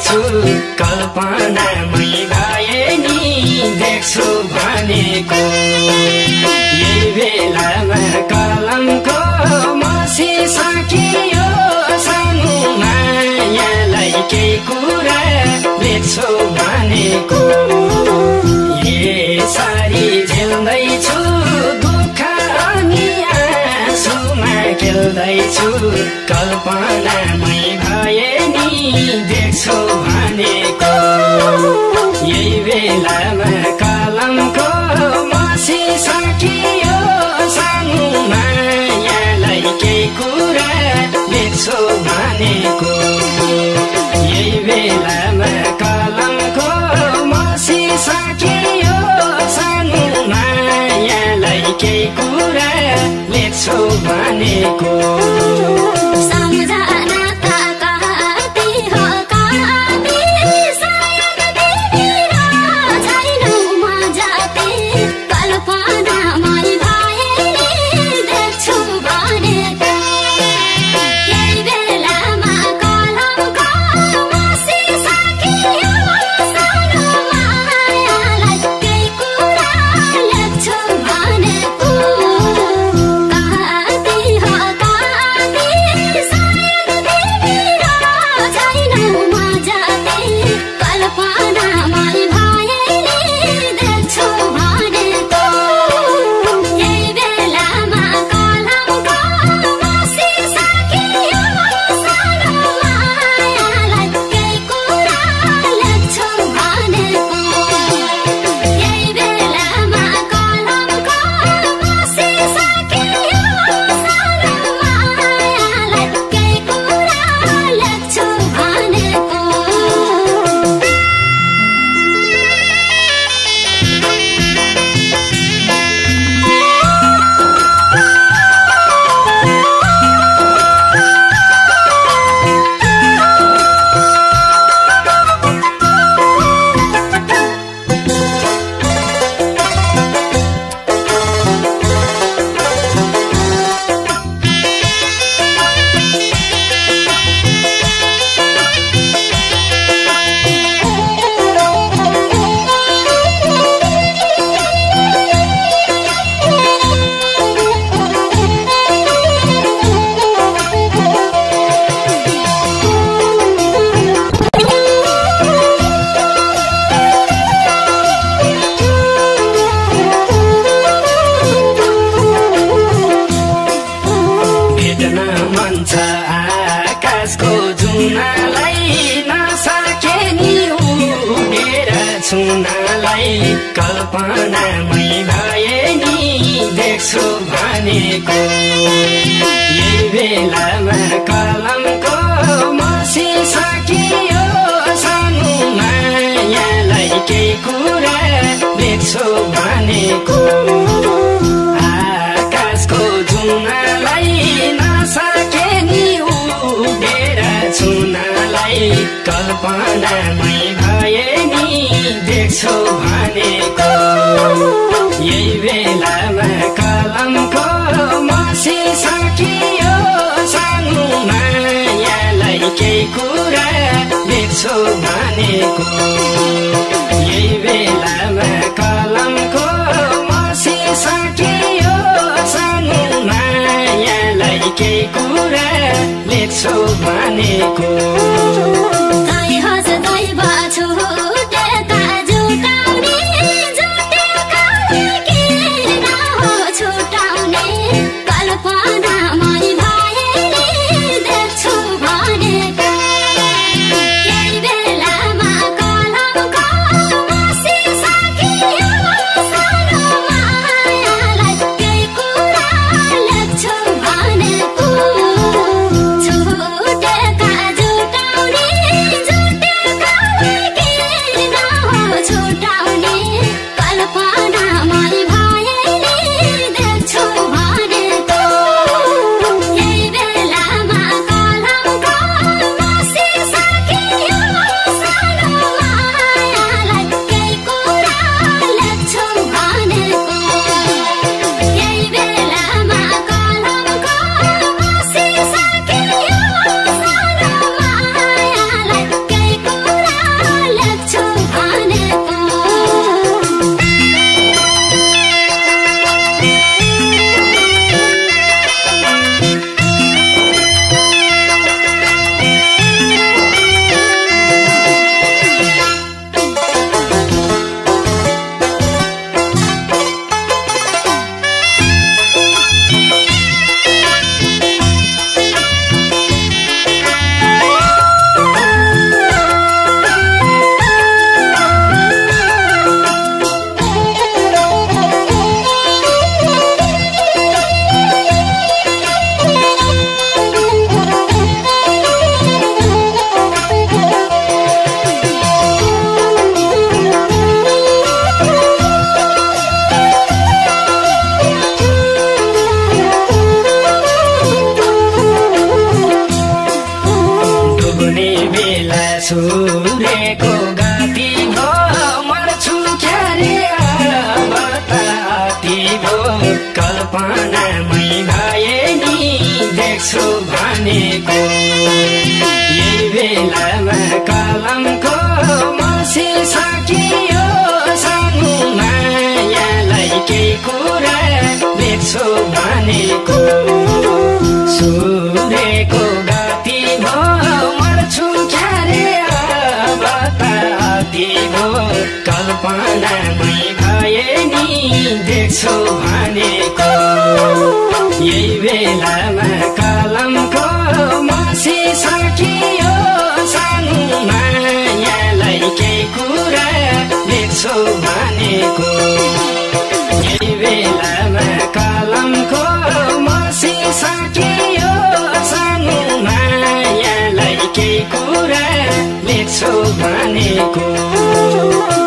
देख्छु कल्पनामै भए नि देख्छु भनेको यही बेलामा कलमको मसी सकियो सानो मायालाई केही कुरा लेख्छु भनेको यसरी झेल्दैछु दुःख अनि आँसुमा खेल्दैछु कल्पनामै भए नि देख्छु भनेको यही बेलामा कलमको मसी सकियो सानो मायालाई केही कुरा लेख्छु भनेको यही बेलामा कलमको मसी सकियो सानो मायालाई केही कुरा लेख्छु भनेको आकाशको जुनालाई नसके नि उडेर छुनालाई कल्पनामै भए नि देख्छु भनेको यही बेलामा कलमको मसी सकियो सानो मायालाई केही कुरा लेख्छु भनेको आकाशको जुनालाई नसके नि उडेर छुनालाई कल्पनामै भए नि देख्छु भनेको यही बेलामा कलमको मसी सकियो सानो मायालाई केही कुरा लेख्छु भनेको यही बेलामा कलमको मसी सकियो सानो मायालाई केही कुरा लेख्छु भनेको छुटेका जुटाउने जाने बेला सूर्यको गति भो मर्छु क्यारे अब त अति भो कल्पनामै भए नि देख्छु भनेको यही बेलामा कलमको मसिसकियो सानो मायालाई केही कुरा लेख्छु भनेको सूर्यको गति भो मर्छु क्यारे अब त अति भो कल्पनामै भए नि देख्छु भनेको यही बेलामा कलमको मसिसकियो सानो मायालाई केही कुरा लेख्छु भनेको यही बेलामा कलमको मसिसकियो सानो मायालाई केही कुरा लेख्छु भनेको